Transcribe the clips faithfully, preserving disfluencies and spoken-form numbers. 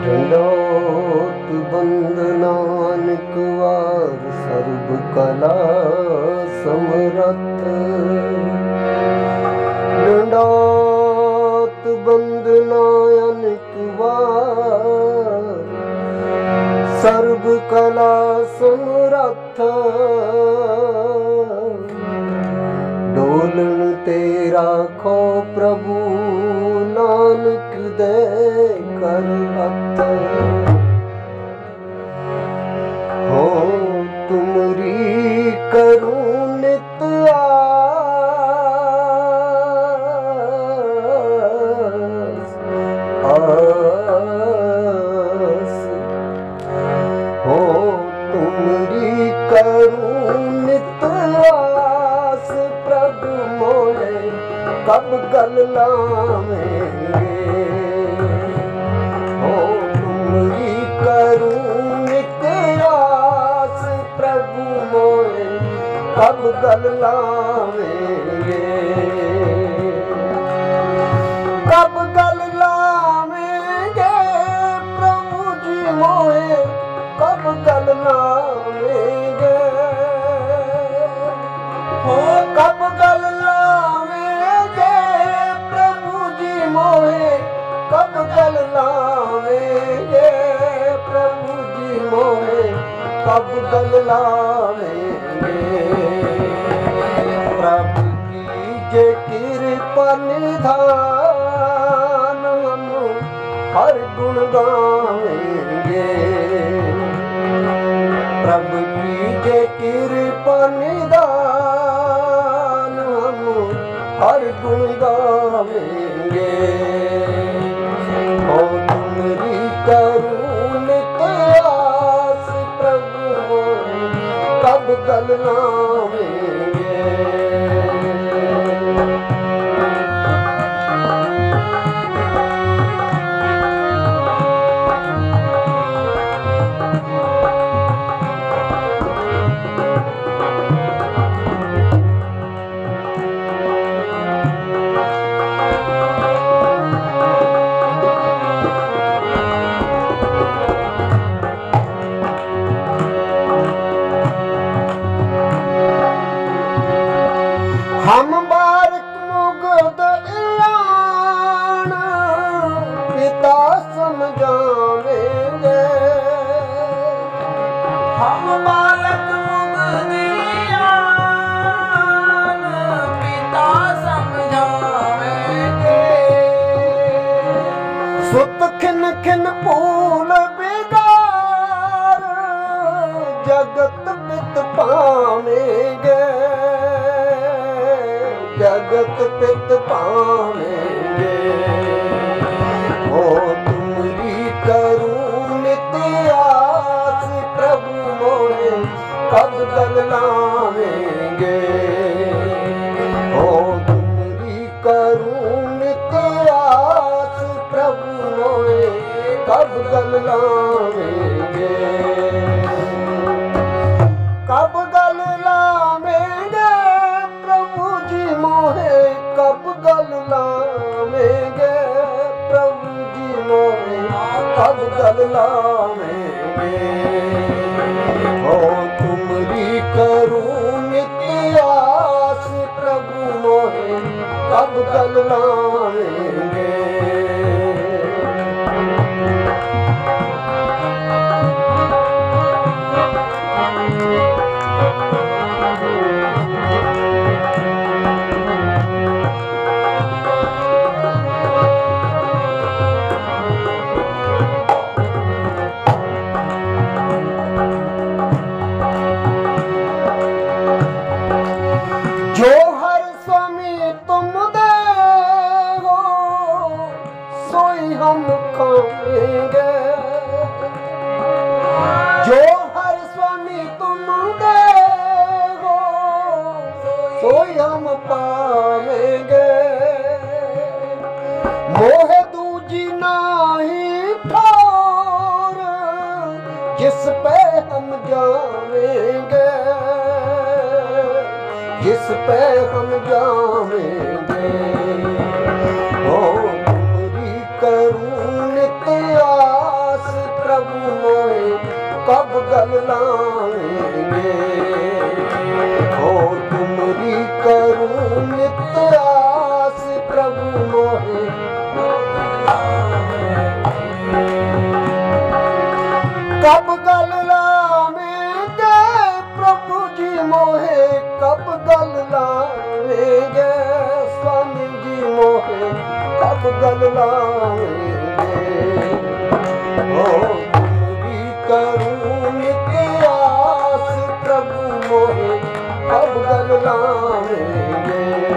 दंडोत बंदनानक वार सर्व कला समरथ। दंडोत बंदनानक वार सर्व कला समरथ। डोलन तेरा खो प्रभु नानक दे कर हथ। हो तुमरी करूं नित आस आस। हो तुमरी करूं नित आस प्रभु मोरे कब गल लावेंगे। हो तुमरी करूं नित आस प्रभु मोरे कब गल लावेंगे। कब गल लावेंगे प्रभु जी मोए कब गल लावेंगे। हो कब गल लावेंगे प्रभु जी मोए कब गल लावेंगे। प्रभु जी मोए कब गल लावेंगे। प्रभु की जे कृपा निधान हम हर गुण गावेंगे। प्रभु की जे कृपा निधान हम हर गुण गावेंगे। हो तुमरी करूं नित आस प्रभु मोरे कब गल लावेंगे। हम बारक मुगद इलान पिता समझावेंगे। हम बालक मुगद इलान पिता समझावेंगे। सुत खिन खिन फूल बिगार जगत पित पावेंगे। जगत पित पावेंगे। हो तुमरी करूं नित आस प्रभु मोरे कब गल लावेंगे। हो तुमरी करूं नित आस प्रभु मोरे कब गल लावेंगे। कब गल लावेंगे प्रभु जी मोरे कब गल लावेंगे। प्रभु जी मोरे कब गल लावेंगे। हो तुमरी करूं नित आस प्रभु मोरे कब गल लावेंगे। जो हर स्वामी तुम दे हो सोई हम खाएंगे। जो हर स्वामी तुम दे हो सोई हम पावेंगे। मोह दूजी नाही ठौर जिस पे हम जावेंगे। जिस पे हम जावेंगे। हो तुमरी करूं नित आस गल लाएंगे। हो तुमरी करूं नित आस प्रभु मोहे, कब गल लावेंगे प्रभु जी मोहे, कब गल लावेंगे स्वामी जी मोहे, कब गल लावेंगे। ओ तुमरी करूं नित आस प्रभु मोहे, कब गल लावेंगे।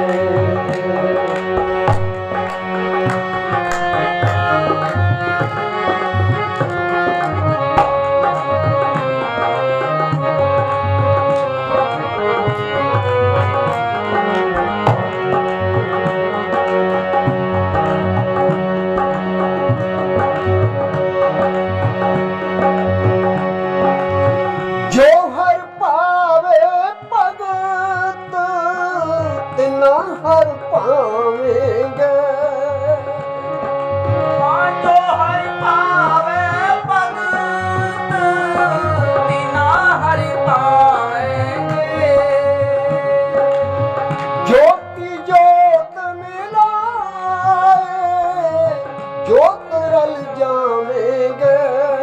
जो हर पावे भगत तिना हर पावेंगे। जो हर पावे भगत तिना हर पावेंगे। ज्योति जोत मिलाए ज्योत रल जावेंगे,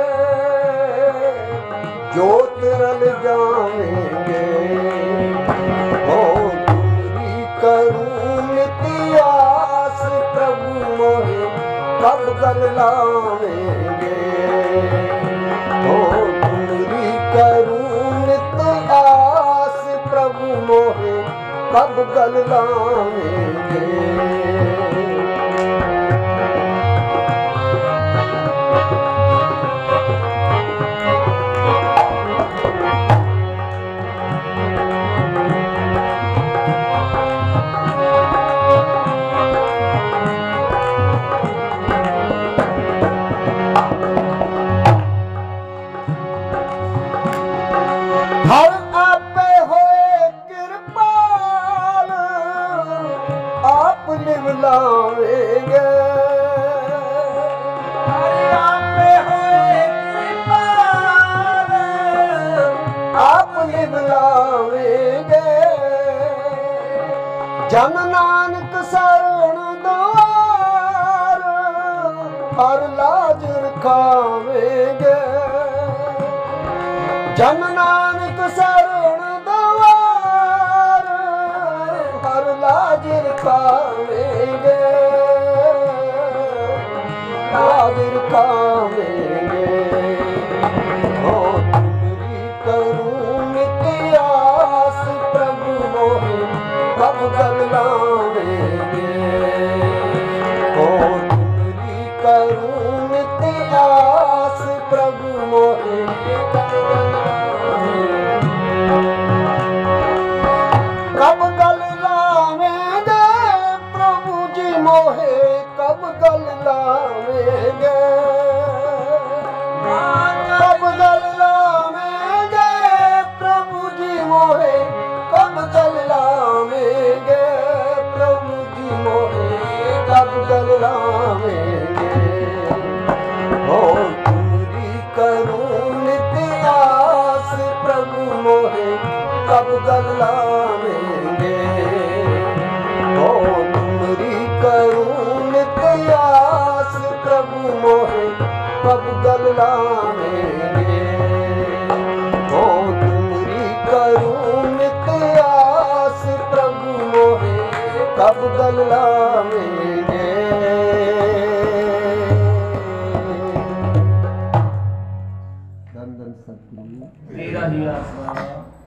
ज्योत रल जावेंगे। हो तुमरी करूं नित आस प्रभु मोहे, कब गल लावेंगे। हो तुमरी करूं नित आस प्रभु मोहे, कब गल लावेंगे। हर आपे होए कृपाल आप लिव लावेंगे। हर आपे होए कृपाल आप लिव लावेंगे। जन नानक शरण द्वार हर लाज रखावेंगे। जन नानक शरण द्वार हर लाज रखावेंगे, लाज रखावेंगे। हो तुमरी करूं नित आस प्रभु मोहे, कब गल लावेंगे। हो तुमरी करूं नित आस प्रभु मोहे, कब गल लावेंगे प्रभु जी मोहे, कब गल लावेंगे। कब गल लावेंगे प्रभु जी मोहे, कब गल लावेंगे प्रभु जी मोहे, कब गल लावेंगे। हो तुमरी करूं नित आस प्रभु मोहे, कब गल लावेंगे। हो तुमरी करूं नित आस प्रभु मोहे, कब गल लावेंगे। हो तुमरी करूं नित आस प्रभु मोहे, कब गल लावेंगे। धन धन सतगुरु तेरा ही आसरा।